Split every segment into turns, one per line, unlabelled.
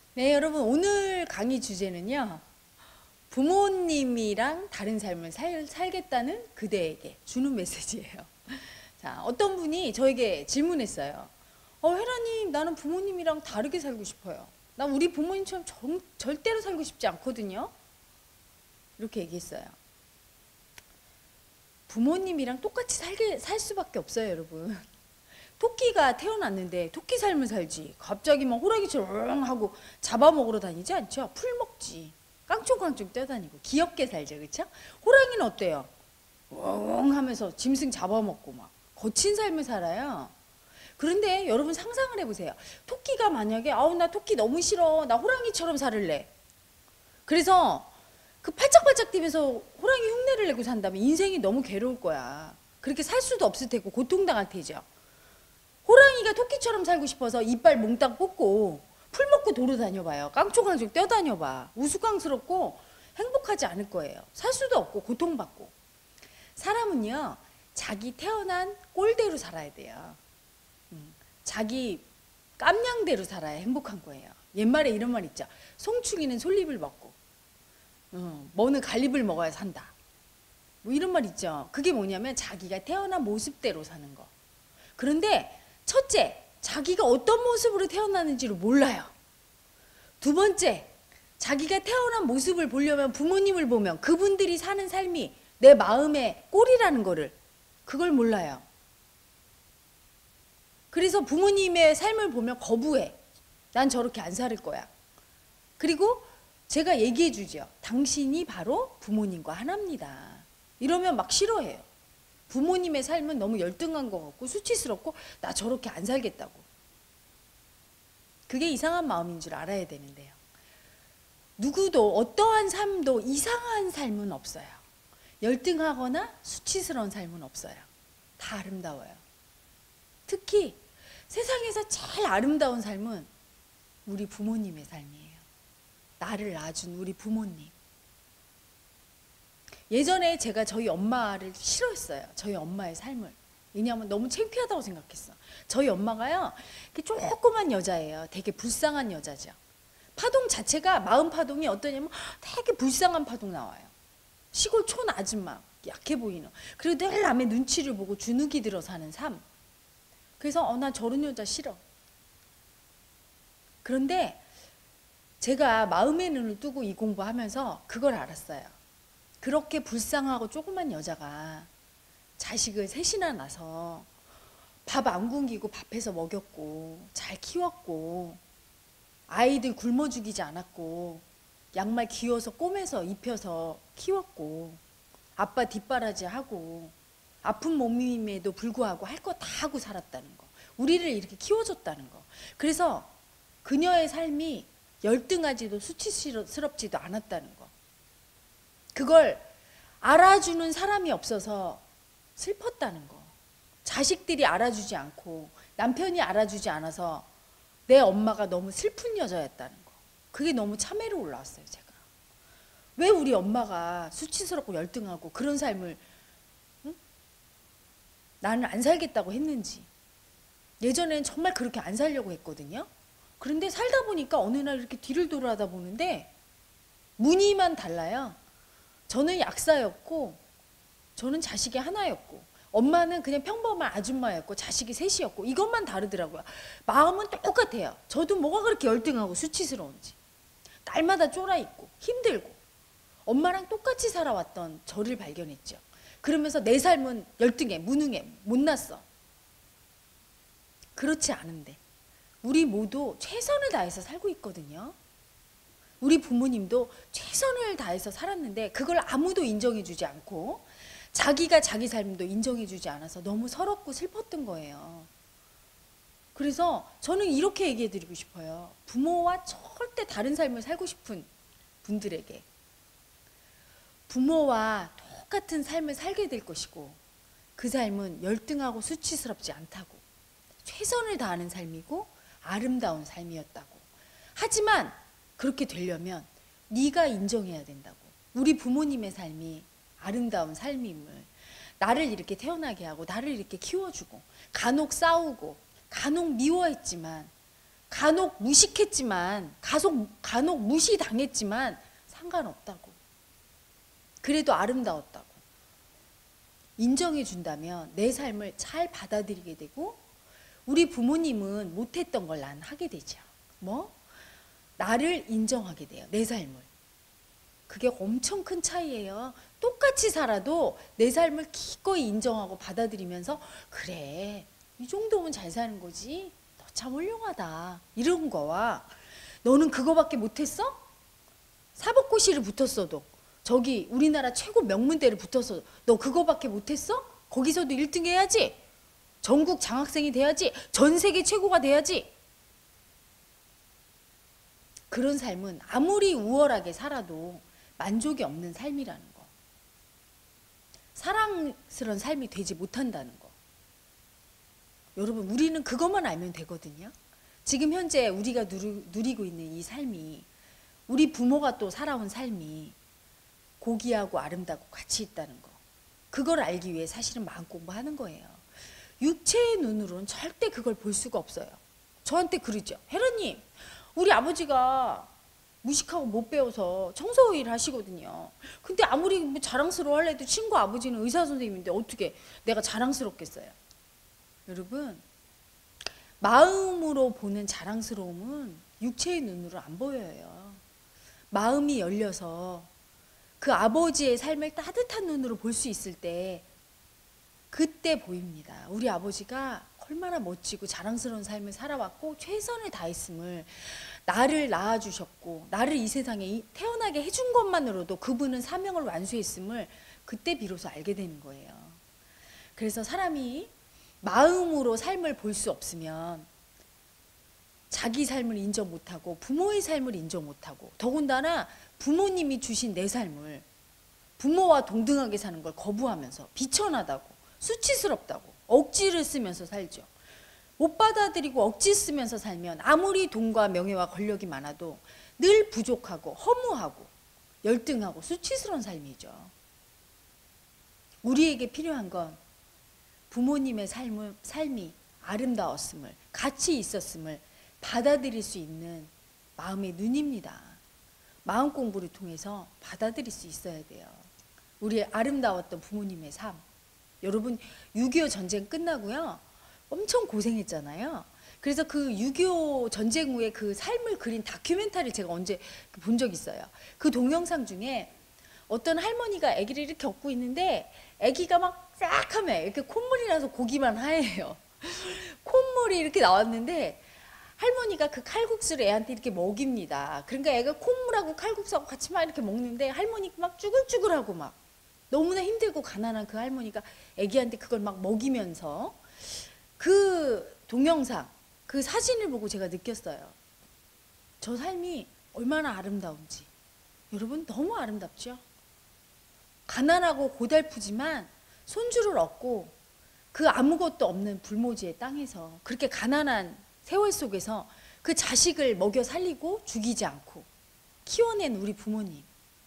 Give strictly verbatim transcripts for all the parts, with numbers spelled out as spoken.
네, 여러분 오늘 강의 주제는요. 부모님이랑 다른 삶을 살, 살겠다는 그대에게 주는 메시지예요. 자, 어떤 분이 저에게 질문했어요. 어, 혜라님, 나는 부모님이랑 다르게 살고 싶어요. 나 우리 부모님처럼 정, 절대로 살고 싶지 않거든요. 이렇게 얘기했어요. 부모님이랑 똑같이 살게, 살 수밖에 없어요, 여러분. 토끼가 태어났는데 토끼 삶을 살지. 갑자기 막 호랑이처럼 하고 잡아먹으러 다니지 않죠. 풀 먹지. 깡총깡총 뛰어다니고 귀엽게 살죠. 그렇죠? 호랑이는 어때요? 웅 하면서 짐승 잡아먹고 막 거친 삶을 살아요. 그런데 여러분 상상을 해보세요. 토끼가 만약에 아우 나 토끼 너무 싫어. 나 호랑이처럼 살을래. 그래서 그 팔짝팔짝 뛰면서 호랑이 흉내를 내고 산다면 인생이 너무 괴로울 거야. 그렇게 살 수도 없을 테고 고통당할 테죠. 호랑이가 토끼처럼 살고 싶어서 이빨 몽땅 뽑고 풀 먹고 도로 다녀봐요. 깡총깡총 뛰어다녀봐. 우스꽝스럽고 행복하지 않을 거예요. 살 수도 없고 고통받고. 사람은요. 자기 태어난 꼴대로 살아야 돼요. 음, 자기 깜냥대로 살아야 행복한 거예요. 옛말에 이런 말 있죠. 송충이는 솔잎을 먹고 음, 뭐는 갈잎을 먹어야 산다. 뭐 이런 말 있죠. 그게 뭐냐면 자기가 태어난 모습대로 사는 거. 그런데 첫째, 자기가 어떤 모습으로 태어났는지를 몰라요. 두 번째, 자기가 태어난 모습을 보려면 부모님을 보면 그분들이 사는 삶이 내 마음의 꼴이라는 거를 그걸 몰라요. 그래서 부모님의 삶을 보면 거부해. 난 저렇게 안 살 거야. 그리고 제가 얘기해 주죠. 당신이 바로 부모님과 하나입니다. 이러면 막 싫어해요. 부모님의 삶은 너무 열등한 것 같고 수치스럽고 나 저렇게 안 살겠다고. 그게 이상한 마음인 줄 알아야 되는데요. 누구도 어떠한 삶도 이상한 삶은 없어요. 열등하거나 수치스러운 삶은 없어요. 다 아름다워요. 특히 세상에서 제일 아름다운 삶은 우리 부모님의 삶이에요. 나를 낳아준 우리 부모님. 예전에 제가 저희 엄마를 싫어했어요. 저희 엄마의 삶을. 왜냐하면 너무 창피하다고 생각했어. 저희 엄마가요. 조그만 여자예요. 되게 불쌍한 여자죠. 파동 자체가 마음 파동이 어떠냐면 되게 불쌍한 파동 나와요. 시골 촌 아줌마. 약해 보이는. 그리고 늘 남의 눈치를 보고 주눅이 들어 사는 삶. 그래서 어, 나 저런 여자 싫어. 그런데 제가 마음의 눈을 뜨고 이 공부하면서 그걸 알았어요. 그렇게 불쌍하고 조그만 여자가 자식을 셋이나 낳아서 밥 안 굶기고 밥해서 먹였고 잘 키웠고 아이들 굶어 죽이지 않았고 양말 귀여서 꼬매서 입혀서 키웠고 아빠 뒷바라지 하고 아픈 몸임에도 불구하고 할 거 다 하고 살았다는 거. 우리를 이렇게 키워줬다는 거. 그래서 그녀의 삶이 열등하지도 수치스럽지도 않았다는 거. 그걸 알아주는 사람이 없어서 슬펐다는 거. 자식들이 알아주지 않고 남편이 알아주지 않아서 내 엄마가 너무 슬픈 여자였다는 거. 그게 너무 참회로 올라왔어요, 제가. 왜 우리 엄마가 수치스럽고 열등하고 그런 삶을 응? 나는 안 살겠다고 했는지. 예전엔 정말 그렇게 안 살려고 했거든요. 그런데 살다 보니까 어느 날 이렇게 뒤를 돌아다 보는데 무늬만 달라요. 저는 약사였고 저는 자식이 하나였고 엄마는 그냥 평범한 아줌마였고 자식이 셋이었고 이것만 다르더라고요. 마음은 똑같아요. 저도 뭐가 그렇게 열등하고 수치스러운지. 딸마다 쫄아있고 힘들고 엄마랑 똑같이 살아왔던 저를 발견했죠. 그러면서 내 삶은 열등해, 무능해, 못났어. 그렇지 않은데 우리 모두 최선을 다해서 살고 있거든요. 우리 부모님도 최선을 다해서 살았는데 그걸 아무도 인정해주지 않고 자기가 자기 삶도 인정해주지 않아서 너무 서럽고 슬펐던 거예요. 그래서 저는 이렇게 얘기해드리고 싶어요. 부모와 절대 다른 삶을 살고 싶은 분들에게 부모와 똑같은 삶을 살게 될 것이고 그 삶은 열등하고 수치스럽지 않다고 최선을 다하는 삶이고 아름다운 삶이었다고. 하지만 그렇게 되려면 네가 인정해야 된다고. 우리 부모님의 삶이 아름다운 삶임을. 나를 이렇게 태어나게 하고 나를 이렇게 키워주고 간혹 싸우고 간혹 미워했지만 간혹 무식했지만, 간혹, 간혹 무시당했지만 상관없다고. 그래도 아름다웠다고. 인정해 준다면 내 삶을 잘 받아들이게 되고, 우리 부모님은 못했던 걸 난 하게 되죠. 뭐? 나를 인정하게 돼요. 내 삶을. 그게 엄청 큰 차이예요. 똑같이 살아도 내 삶을 기꺼이 인정하고 받아들이면서, 그래, 이 정도면 잘 사는 거지, 너 참 훌륭하다, 이런 거와, 너는 그거밖에 못했어? 사법고시를 붙었어도, 저기 우리나라 최고 명문대를 붙었어도 너 그거밖에 못했어? 거기서도 일 등 해야지, 전국 장학생이 돼야지, 전 세계 최고가 돼야지. 그런 삶은 아무리 우월하게 살아도 만족이 없는 삶이라는 거. 사랑스러운 삶이 되지 못한다는 거. 여러분, 우리는 그것만 알면 되거든요. 지금 현재 우리가 누리, 누리고 있는 이 삶이, 우리 부모가 또 살아온 삶이 고귀하고 아름답고 가치 있다는 거. 그걸 알기 위해 사실은 마음 공부하는 거예요. 육체의 눈으로는 절대 그걸 볼 수가 없어요. 저한테 그러죠. 혜련님, 우리 아버지가 무식하고 못 배워서 청소 일 하시거든요. 근데 아무리 뭐 자랑스러워 할래도 친구 아버지는 의사 선생님인데 어떻게 내가 자랑스럽겠어요? 여러분, 마음으로 보는 자랑스러움은 육체의 눈으로 안 보여요. 마음이 열려서 그 아버지의 삶을 따뜻한 눈으로 볼 수 있을 때, 그때 보입니다. 우리 아버지가 얼마나 멋지고 자랑스러운 삶을 살아왔고 최선을 다했음을, 나를 낳아주셨고 나를 이 세상에 태어나게 해준 것만으로도 그분은 사명을 완수했음을 그때 비로소 알게 되는 거예요. 그래서 사람이 마음으로 삶을 볼 수 없으면 자기 삶을 인정 못하고 부모의 삶을 인정 못하고, 더군다나 부모님이 주신 내 삶을 부모와 동등하게 사는 걸 거부하면서 비천하다고, 수치스럽다고 억지를 쓰면서 살죠. 못 받아들이고 억지 쓰면서 살면 아무리 돈과 명예와 권력이 많아도 늘 부족하고 허무하고 열등하고 수치스러운 삶이죠. 우리에게 필요한 건 부모님의 삶을, 삶이 아름다웠음을, 가치 있었음을 받아들일 수 있는 마음의 눈입니다. 마음 공부를 통해서 받아들일 수 있어야 돼요. 우리의 아름다웠던 부모님의 삶. 여러분, 육이오 전쟁 끝나고요, 엄청 고생했잖아요. 그래서 그 육이오 전쟁 후에 그 삶을 그린 다큐멘터리를 제가 언제 본 적 있어요. 그 동영상 중에 어떤 할머니가 아기를 이렇게 업고 있는데, 아기가 막 싹 하면 이렇게 콧물이 나서 고기만 하얘요. 콧물이 이렇게 나왔는데 할머니가 그 칼국수를 애한테 이렇게 먹입니다. 그러니까 애가 콧물하고 칼국수하고 같이 막 이렇게 먹는데, 할머니가 막 쭈글쭈글하고 막 너무나 힘들고 가난한 그 할머니가 애기한테 그걸 막 먹이면서, 그 동영상, 그 사진을 보고 제가 느꼈어요. 저 삶이 얼마나 아름다운지. 여러분, 너무 아름답죠? 가난하고 고달프지만 손주를 얻고 그 아무것도 없는 불모지의 땅에서, 그렇게 가난한 세월 속에서 그 자식을 먹여 살리고 죽이지 않고 키워낸 우리 부모님,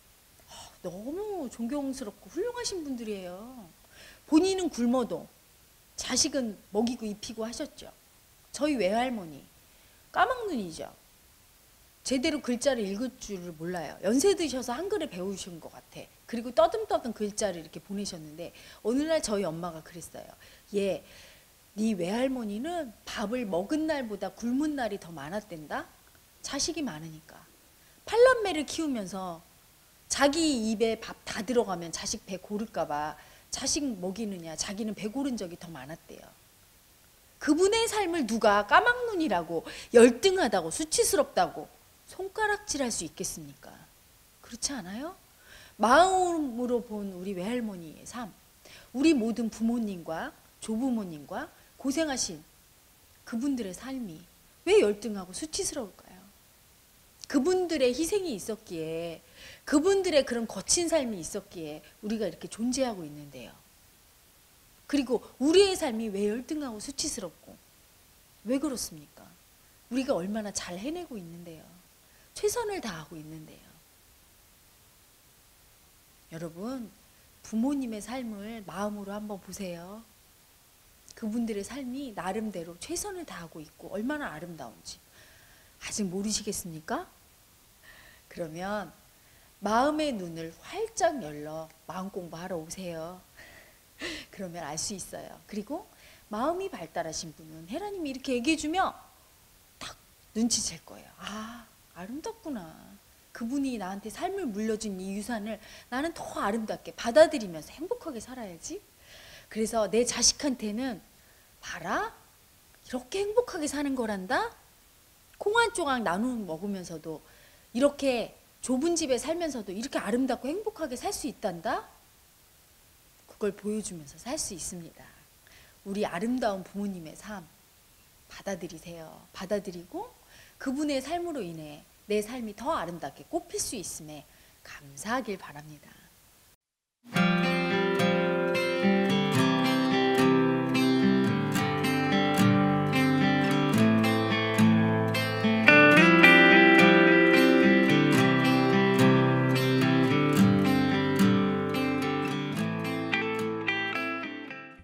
너무 존경스럽고 훌륭하신 분들이에요. 본인은 굶어도 자식은 먹이고 입히고 하셨죠. 저희 외할머니 까막눈이죠. 제대로 글자를 읽을 줄을 몰라요. 연세 드셔서 한글을 배우신 것 같아. 그리고 떠듬떠듬 글자를 이렇게 보내셨는데, 어느 날 저희 엄마가 그랬어요. 얘, 네 외할머니는 밥을 먹은 날보다 굶은 날이 더 많았댄다. 자식이 많으니까. 팔남매를 키우면서 자기 입에 밥 다 들어가면 자식 배 고를까 봐 자식 먹이느냐, 자기는 배 고른 적이 더 많았대요. 그분의 삶을 누가 까막눈이라고, 열등하다고, 수치스럽다고 손가락질할 수 있겠습니까? 그렇지 않아요? 마음으로 본 우리 외할머니의 삶, 우리 모든 부모님과 조부모님과 고생하신 그분들의 삶이 왜 열등하고 수치스러울까요? 그분들의 희생이 있었기에, 그분들의 그런 거친 삶이 있었기에 우리가 이렇게 존재하고 있는데요. 그리고 우리의 삶이 왜 열등하고 수치스럽고 왜 그렇습니까? 우리가 얼마나 잘 해내고 있는데요. 최선을 다하고 있는데요. 여러분, 부모님의 삶을 마음으로 한번 보세요. 그분들의 삶이 나름대로 최선을 다하고 있고 얼마나 아름다운지. 아직 모르시겠습니까? 그러면 마음의 눈을 활짝 열러 마음 공부하러 오세요. 그러면 알 수 있어요. 그리고 마음이 발달하신 분은 헤라님이 이렇게 얘기해주면 딱 눈치챌 거예요. 아, 아름답구나. 그분이 나한테 삶을 물려준 이 유산을 나는 더 아름답게 받아들이면서 행복하게 살아야지. 그래서 내 자식한테는 봐라, 이렇게 행복하게 사는 거란다. 콩 한 조각 나눠 먹으면서도 이렇게 좁은 집에 살면서도 이렇게 아름답고 행복하게 살 수 있단다. 그걸 보여주면서 살 수 있습니다. 우리 아름다운 부모님의 삶 받아들이세요. 받아들이고 그분의 삶으로 인해 내 삶이 더 아름답게 꽃필 수 있음에 감사하길 바랍니다.